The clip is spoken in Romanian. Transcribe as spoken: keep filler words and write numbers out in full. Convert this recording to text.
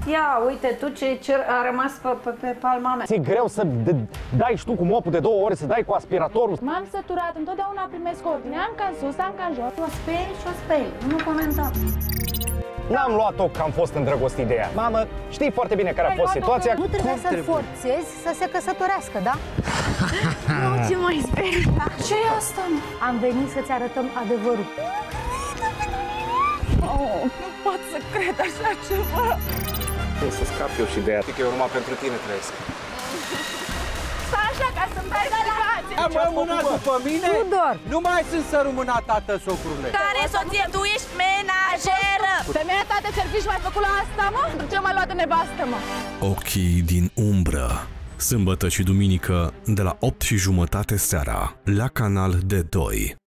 Ia, uite, tu ce, ce a rămas pe, pe, pe palma mea. Ți-e greu să dai și tu cu mopul de două ore, să dai cu aspiratorul? M-am săturat, întotdeauna primesc ordine, am ca în sus, am ca în jos. O speli și o speli, nu comenta. N-am luat-o că am fost îndrăgostit de ea. Mamă, știi foarte bine care a fost situația. Nu trebuie să-l forțezi să se căsătorească, da? Nu, ce mai sper. Ce e asta? Am venit să-ți arătăm adevărul. Oh, nu pot să cred așa ceva. O să scap eu și de ea. Că eu numai pentru tine trăiesc. Stai așa ca să-mi dai explicații. Am rămânat după mine? Tudor! Nu mai sunt sărămânat, tată, socrule. Care soție? Tu ești menajeră! Femeia ta de servici m-ai făcut la asta, mă? Ce m-ai luat de nevastă, mă? Ochii din umbră. Sâmbătă și duminică de la opt și jumătate seara la Canal D doi.